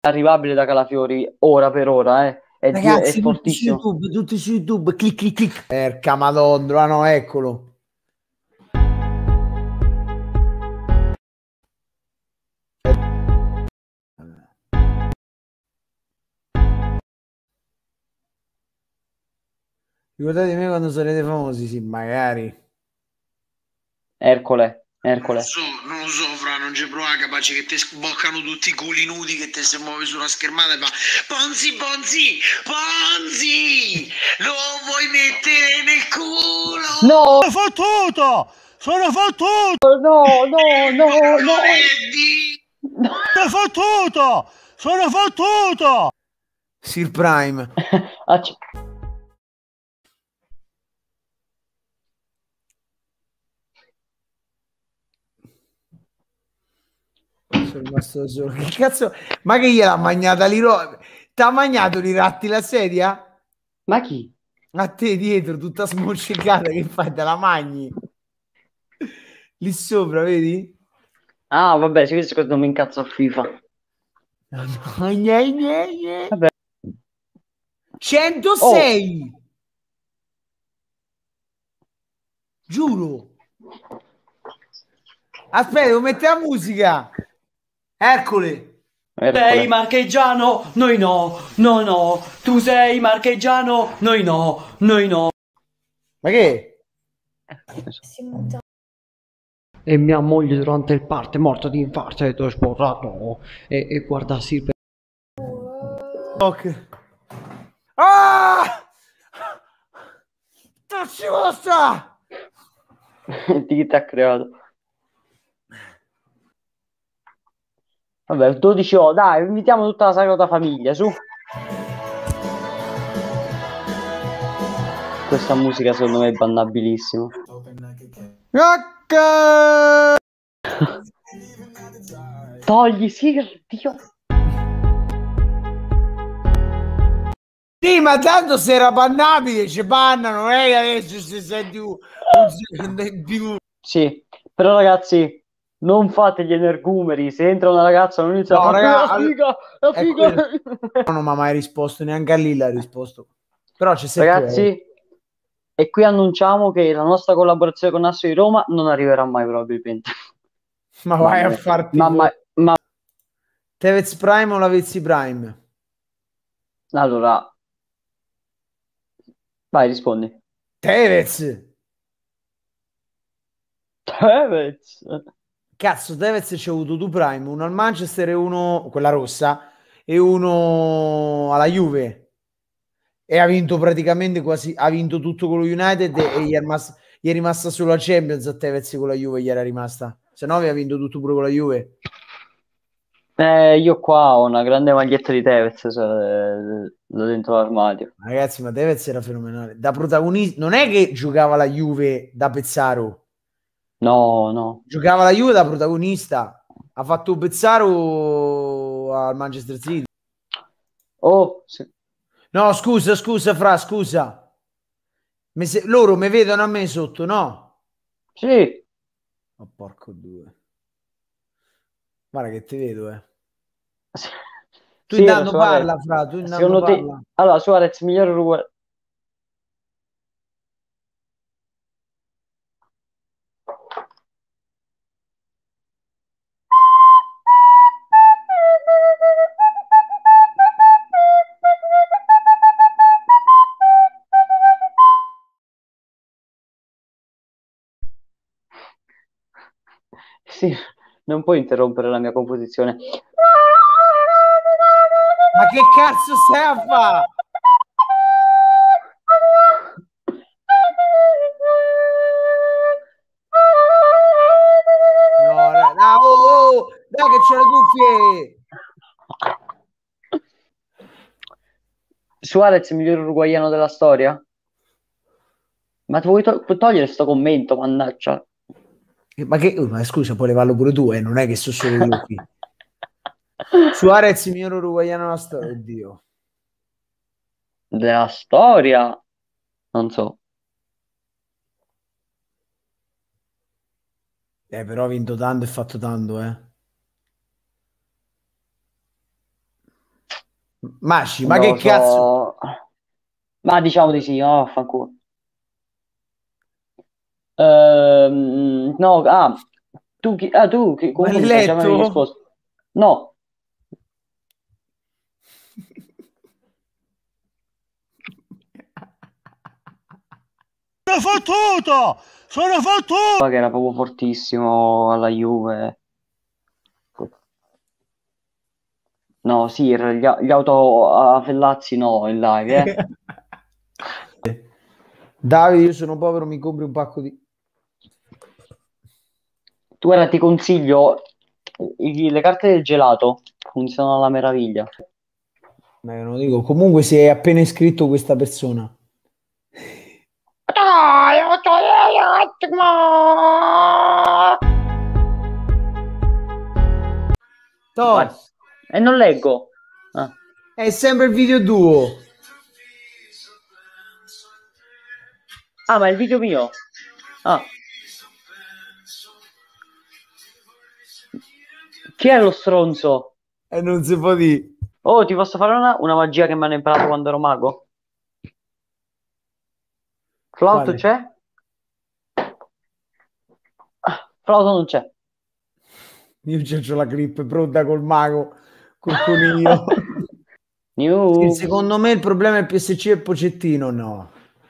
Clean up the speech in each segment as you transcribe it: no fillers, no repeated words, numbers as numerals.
arrivabile da Calafiori ora per ora, è Ragazzi, fortissimo. Tutti su YouTube, clic clic clic. Perca madonna, no, eccolo. Ricordate me quando sarete famosi? Sì, magari. Ercole. Non lo so, fra, non c'è prova capace che ti sboccano tutti i culi nudi che te si muove sulla schermata e fa Ponzi, lo vuoi mettere nel culo? No! Sono fottuto! No! Sono fottuto! Sir Prime. Sono rimasto da solo. Che cazzo? Ma che gliel'ha mangiata l'iro? T'ha mangiato i ratti la sedia? Ma chi? A te dietro, tutta smorciccata, che fai? Te la mangi? Lì sopra, vedi? Ah, vabbè, sì, questo non mi incazzo a FIFA. Vabbè. 106! Oh. Giuro! Aspetta, devo mettere la musica! Ercole! Sei marchigiano? Noi no, no. Tu sei marchigiano? Noi no. Ma che? E mia moglie durante il party è morta di infarto e ho sposato e guardassi per... Ok. Ah! Non ci possa! Chi ti ha creato? Vabbè, 12 ore, dai, invitiamo tutta la Sagrada Famiglia, su. Questa musica secondo me è bannabilissima. Togli, sì, Dio. Sì, ma tanto se era bannabile, ci bannano, non è che adesso si senti un più. Sì, però ragazzi, non fate gli energumeri, se entra una ragazza non inizia No, a fare raga, la figa. Non mi ha mai risposto, neanche a Lilla ha risposto. Però c'è sempre. Ragazzi, e qui annunciamo che la nostra collaborazione con Nasso di Roma non arriverà mai probabilmente. Ma vai a farti ma Tevez Prime o Lavezzi Prime? allora, vai, rispondi. Tevez. Cazzo, Tevez c'è avuto due Prime, uno al Manchester e uno, quella rossa, e uno alla Juve. E ha vinto praticamente quasi, ha vinto tutto con lo United e gli è rimasta solo la Champions a Tevez con la Juve, gli era rimasta. Se no aveva vinto tutto pure con la Juve. Io qua ho una grande maglietta di Tevez l'ho dentro l'armadio. Ragazzi, ma Tevez era fenomenale. Da protagonista, non è che giocava la Juve da Pezzaro. No. Giocava la Juve da protagonista. Ha fatto Pezzaro al Manchester City. Oh, sì. No, scusa, Fra, scusa. Loro mi vedono a me sotto, no? Sì. Oh, porco due. Guarda che ti vedo, Tu sì, intanto parla, Fra, tu intanto secondo parla. te, allora, Suarez migliore Uruguay. Sì, non puoi interrompere la mia composizione. Ma che cazzo stai a fare? No, dai che c'ho le cuffie. Suarez miglior uruguaiano della storia? Ma tu vuoi togliere questo commento, mannaggia? Ma scusa, puoi levarlo pure tu, non è che sono solo io qui. Suarez miglior uruguaiano della storia, oddio. Della storia? Non so. Però ha vinto tanto e fatto tanto, Masci, ma Non che lo cazzo? so. Ma diciamo di sì, no, fanculo. No, Ma l'hai comunque già mi avevi letto? risposto. No, che era proprio fortissimo alla Juve. No, sì, gli auto a Fellazzi no, in live, Davide, io sono povero, mi compri un pacco di... Tu ora ti consiglio, le carte del gelato funzionano alla meraviglia. Ma io non lo dico. Comunque si è appena iscritto questa persona. Vai. Toh, E non leggo. Ah. è sempre il video duo. Ah, ma è il video mio. Ah. Chi è lo stronzo? E non si può dire. Oh, ti posso fare una magia che mi hanno imparato quando ero mago? Flauto Quale? c'è? Flauto non c'è. Io c'ho la clip pronta col mago, col coniglio. Sì, New. secondo me il problema è PSC e Pocettino, no.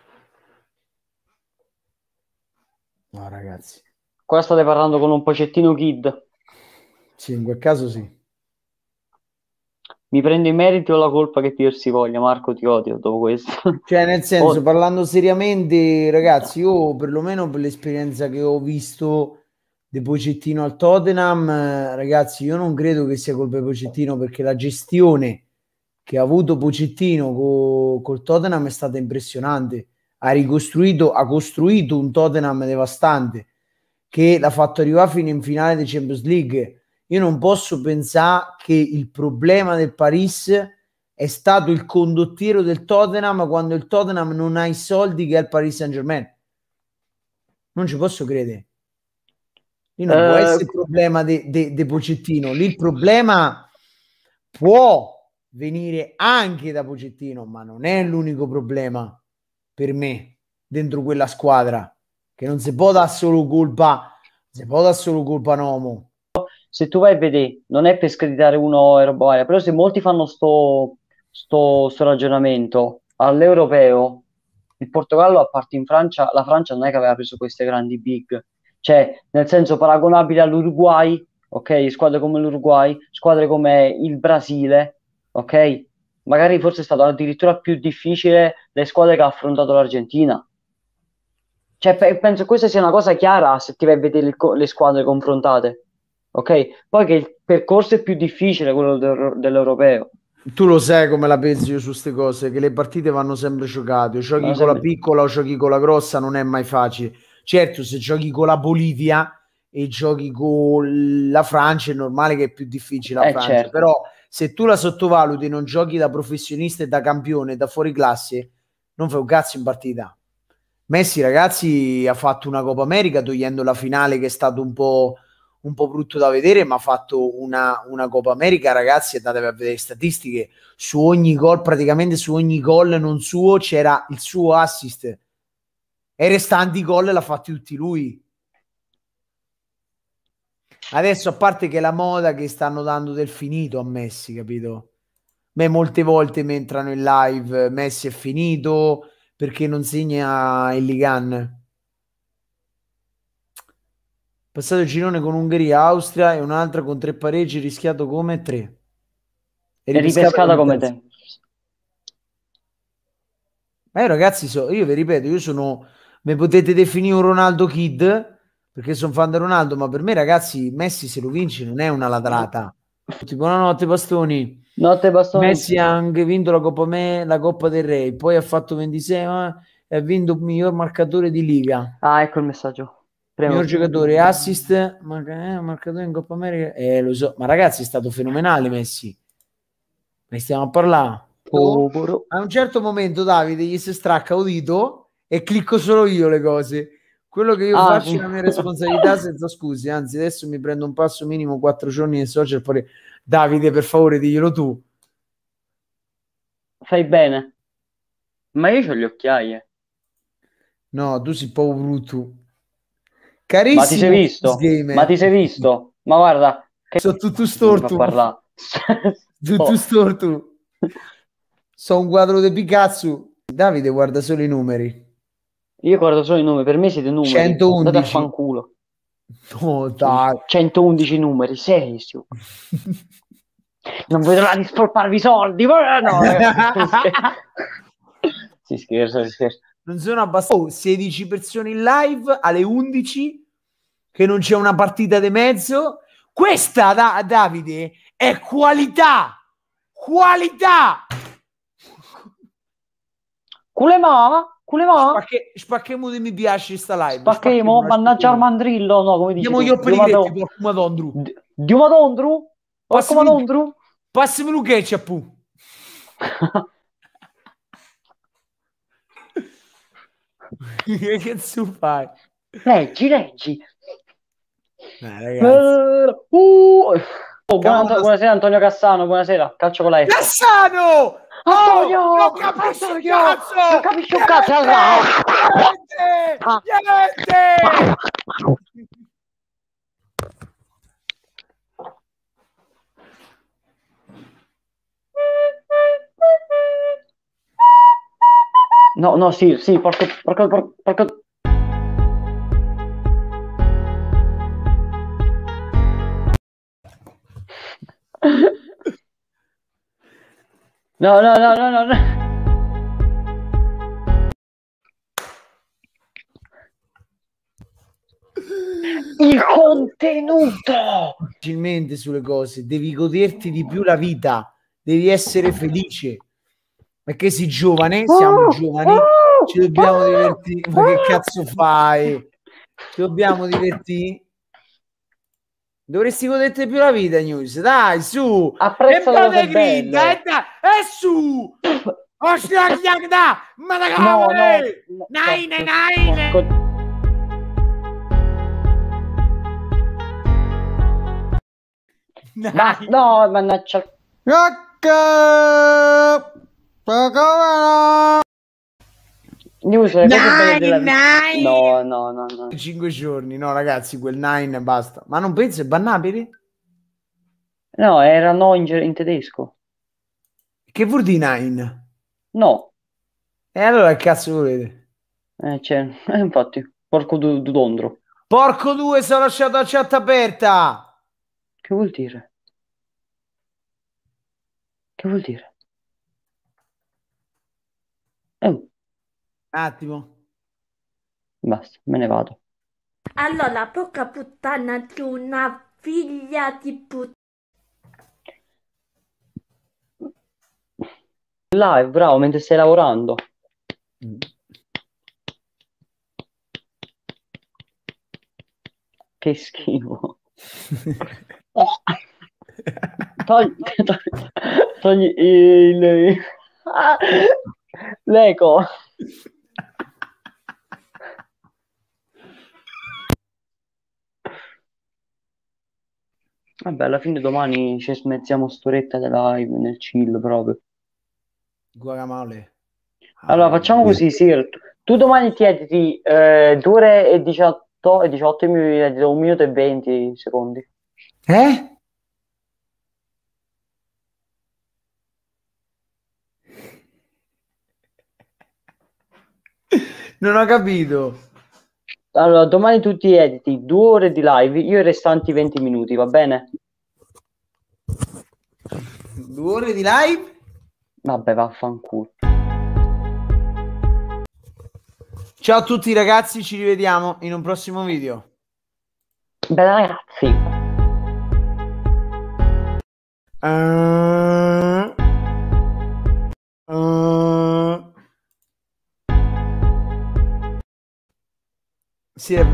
No, ragazzi. Qua state parlando con un Pocettino Kid. Sì, in quel caso sì. Mi prendo i meriti o la colpa che dir si voglia? Marco, ti odio dopo questo. Cioè, nel senso, Oh, parlando seriamente, ragazzi, io perlomeno per l'esperienza che ho visto di Pocettino al Tottenham, ragazzi, io non credo che sia colpa di Pocettino perché la gestione che ha avuto Pocettino col Tottenham è stata impressionante. Ha costruito un Tottenham devastante che l'ha fatto arrivare fino in finale di Champions League. Io non posso pensare che il problema del Paris è stato il condottiero del Tottenham quando il Tottenham non ha i soldi che ha il Paris Saint-Germain. Non ci posso credere. Lì non può essere il problema di Pocettino. Lì il problema può venire anche da Pocettino, ma non è l'unico problema per me dentro quella squadra, che non si può dare solo colpa, si può dare solo colpa a Nomo. se tu vai a vedere, non è per screditare uno e roba varia, però se molti fanno sto ragionamento all'europeo, il Portogallo, a parte in Francia, la Francia non è che aveva preso queste grandi big, cioè nel senso paragonabile all'Uruguay, ok? Squadre come l'Uruguay, squadre come il Brasile, ok? Magari forse è stato addirittura più difficile le squadre che ha affrontato l'Argentina. Cioè, penso questa sia una cosa chiara se ti vai a vedere le squadre confrontate. Ok? Poi che il percorso è più difficile quello dell'europeo. Tu lo sai come la penso io su queste cose, che le partite vanno sempre giocate, o giochi Vanno con la sempre- piccola o giochi con la grossa, non è mai facile. Certo, se giochi con la Bolivia e giochi con la Francia, è normale che è più difficile la Francia, certo. però se tu la sottovaluti e non giochi da professionista e da campione, da fuori classe, non fai un cazzo in partita. Messi, ragazzi, ha fatto una Coppa America togliendo la finale che è stato un po' brutto da vedere, ma ha fatto una Coppa America, ragazzi, andatevi a vedere statistiche, su ogni gol, praticamente su ogni gol non suo c'era il suo assist e i restanti gol l'ha fatti tutti lui. Adesso, a parte che la moda che stanno dando del finito a Messi, capito? Beh, molte volte mi entrano in live, Messi è finito perché non segna il Ligan. Passato il girone con Ungheria, Austria e un'altra con 3 pareggi, rischiato come 3. E È ripescata ripescata come come terza. te. Ma io, ragazzi, io vi ripeto, io sono, mi potete definire un Ronaldo Kid perché sono fan di Ronaldo, ma per me, ragazzi, Messi se lo vince non è una ladrata. Tipo, buonanotte, bastoni. Notte bastoni. Messi ha anche vinto la Coppa del Re, poi ha fatto 26 e ha vinto il miglior marcatore di Liga. Ah, ecco il messaggio. Prego. Miglior giocatore, assist, marcatore in Coppa America. Lo so, ma ragazzi, è stato fenomenale Messi. Ne stiamo a parlare. Povero. A un certo momento Davide gli si stracca udito e clicco solo io le cose. Quello che io faccio Sì. è la mia responsabilità senza scuse. Anzi, adesso mi prendo un passo minimo 4 giorni nei social. Poi Davide, per favore, diglielo tu. fai bene. Ma io ho le occhiaie. No, tu sei proprio brutto. Ma ti sei Carissimo visto? Gamer. Ma ti sei visto? Ma guarda, che Sono tutto non mi fa storto. parlare. Tutto storto. Sono un quadro di Picasso. Davide guarda solo i numeri. Io guardo solo i numeri, per me siete numeri. 111. Andate a fanculo. No, dai. 111 numeri, serio. Non vedo l'ora di spolparvi i soldi. Ma no, si scherza, si scherza. Non sono abbastanza. 16 persone in live alle 11 che non c'è una partita di mezzo. Questa, Davide, è qualità. Qualità. Culema? Spacchemo di mi piace sta live. Spacchemo, mannaggia il mandrillo, no, come dici Andiamo tu? io per i gretti, porco madondru. Dio madondru? Porco madondru? Passami lo ketchup. Che cazzo fai? Leggi. Ragazzi. Buonasera Antonio Cassano, buonasera, calcio con la F. Cassano! Antonio! Non capisci un Antonio! cazzo! Non capisci un cazzo! Niente! No, sì, porco. No. Il contenuto! Facilmente sulle cose, devi goderti di più la vita, devi essere felice. Perché sei giovane, siamo giovani, ci dobbiamo divertire. Ma che cazzo fai? Ci dobbiamo divertire. Dovresti goderti più la vita, News. Dai, su. Apprezza le cose belle. E su. No. Nine. No, mannaggia. News, le cose belle della vita. No. 5 giorni, no ragazzi, quel 9 basta. Ma non pensi è bannabile? No, era no in tedesco. Che vuol dire 9? No. E allora che cazzo volete? Infatti, porco dondro. Porco due, sono lasciato la chat aperta. Che vuol dire? Attimo. Basta, me ne vado. Allora, porca puttana di una figlia di puttana. Live, bravo, mentre stai lavorando. Che schifo. Togli l'eco. Vabbè, alla fine domani ci smezziamo st'oretta di live nel chill proprio. Guacamole. Allora facciamo così, Sir. Tu domani ti editi 2 ore e 18 e mi edito 1 minuto e 20 secondi. Non ho capito. Allora, domani tu ti editi 2 ore di live, io i restanti 20 minuti, va bene? 2 ore di live? Vabbè, vaffanculo. Ciao a tutti ragazzi, ci rivediamo in un prossimo video. Beh ragazzi. Sì, è...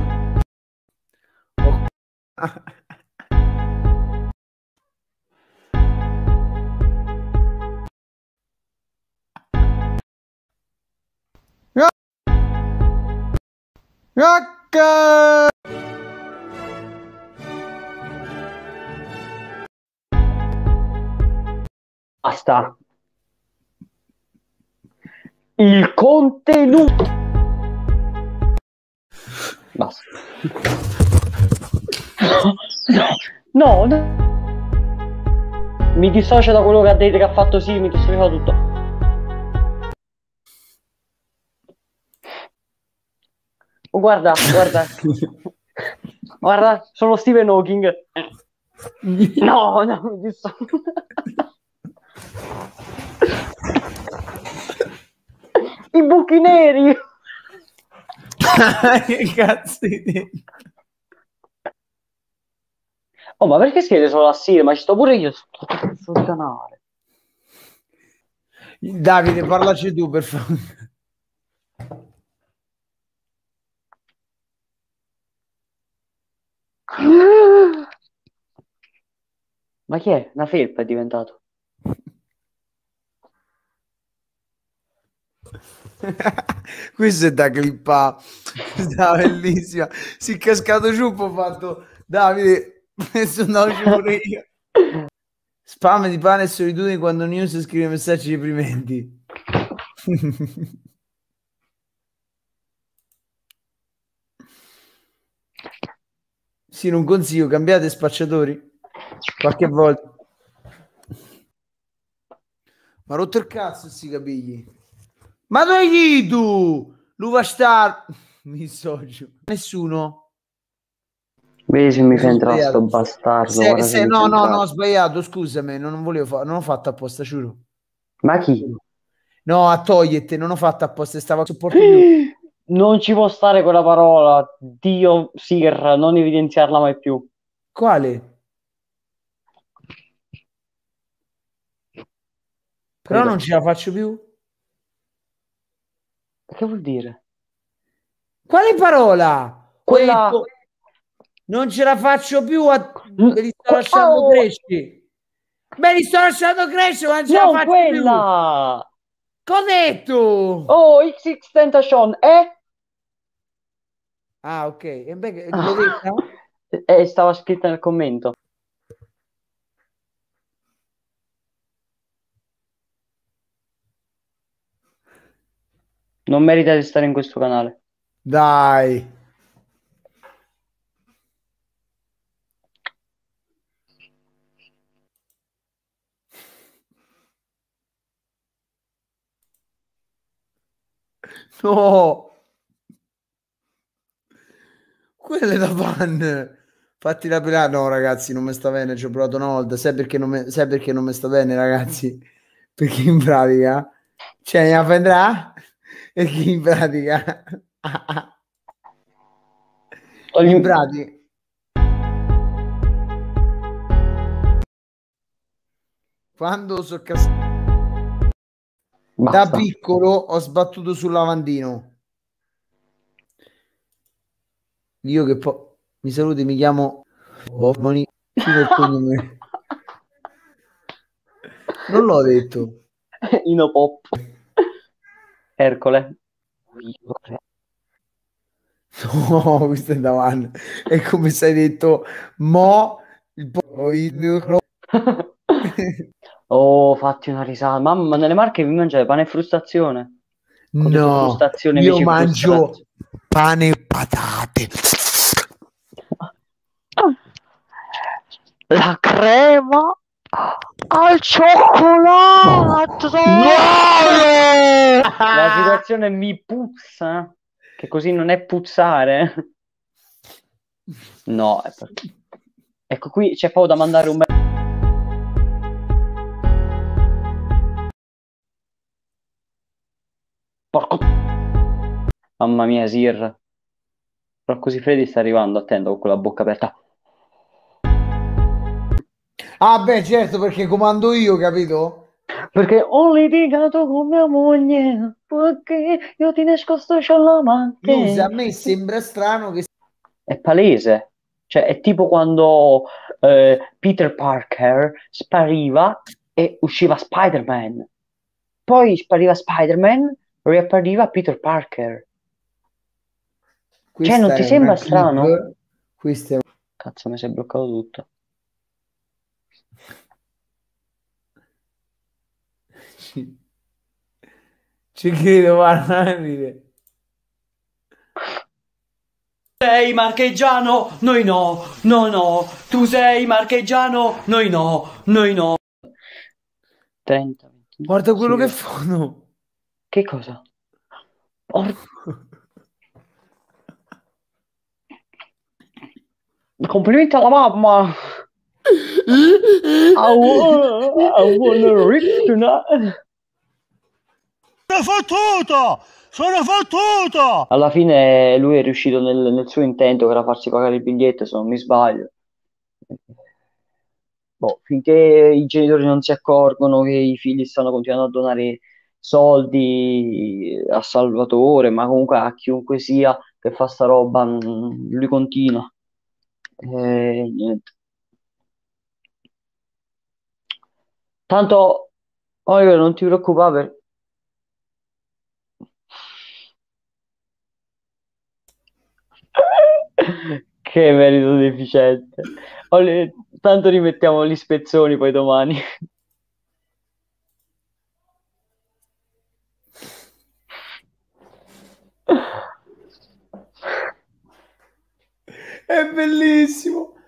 Basta. il contenuto. Basta. No, no. Mi dissocio da quello che ha detto, che ha fatto sì, mi dissocio da tutto. Oh, guarda, guarda, sono Stephen Hawking. No, mi dissocio. I buchi neri. Che cazzo di... Oh, ma perché scrivete solo a Siri? Ma ci sto pure io sul canale. Davide, parlaci tu, per favore. Ma chi è? Una felpa è diventato. Questo è da clippa. Sta bellissima. Si è cascato giù, ho fatto Davide, sono andato giù pure io. Spam di pane e solitudine quando News scrive messaggi deprimenti. Sì, non consiglio, cambiate spacciatori qualche volta. Ma rotto il cazzo sti capigli. Ma dove gli tu? L'uva star. Mi socio. Nessuno. Vedi se mi fa entrare Sbagliato. sto bastardo. Guarda se mi fa No, entrare. ho sbagliato, scusami, non volevo fare, non ho fatto apposta, giuro. Ma chi? No, a togliete, non ho fatto apposta, stavo a supporto più. Non ci può stare quella parola. Dio, Sir, non evidenziarla mai più. Quale? Però non ce la faccio più. Che vuol dire? Quale parola? Quella... Ho detto, non ce la faccio più, me li sto lasciando crescere. Me li sto lasciando crescere, ma non ce la Non faccio quella! più. Che ho detto? Oh, XX Tentation, eh? Ah, ok. E beh, l'ho detta? Stava scritta nel commento. Non merita di stare in questo canale. Dai. No. Quelle da pan. Fatti la pelata. No, ragazzi, non mi sta bene. Ci ho provato una volta. Sai perché non mi sta bene, ragazzi? Perché in pratica, cioè, la prendrà? Perché in pratica, in pratica, quando sono da piccolo ho sbattuto sul lavandino. Io che poi mi saluti, mi chiamo Boni. Non l'ho detto. Inopop. Ercole. No, questo è davanti. È come se hai detto mo Oh, fatti una risata. Mamma, nelle Marche vi mangiate pane e frustazione? Quando su no, frustazione io invece mangio pane e patate. La crema al cioccolato. No! La situazione mi puzza, che così non è puzzare. No, ecco qui c'è proprio da mandare un porco. Mamma mia, Sir. Però così Freddy sta arrivando, attento con quella bocca aperta. Ah, beh, certo, perché comando io, capito? Perché ho litigato con mia moglie, perché io ti nascosto c'ho la Lusa, macchina. a me sembra strano che... È palese. Cioè, è tipo quando Peter Parker spariva e usciva Spider-Man. Poi spariva Spider-Man, riappariva Peter Parker. Cioè, non Questa ti è una sembra clip. strano? Questa è... Cazzo, mi si è bloccato tutto. Ci credo, guarda, ride. Sei marchigiano? Noi no, no, no. Tu sei marchigiano? Noi no, noi no. 30, 20. Guarda quello che Sì. fanno. Che cosa? Complimenti alla mamma. I wanna rip tonight. Sono fottuto! Sono fottuto! Alla fine lui è riuscito nel suo intento, che era farsi pagare il biglietto, se non mi sbaglio. Boh, finché i genitori non si accorgono che i figli stanno continuando a donare soldi a Salvatore, ma comunque a chiunque sia che fa sta roba, lui continua. Niente. Tanto, Oliver, non ti preoccupare. Che merito deficiente. Tanto rimettiamo gli spezzoni poi domani. È bellissimo.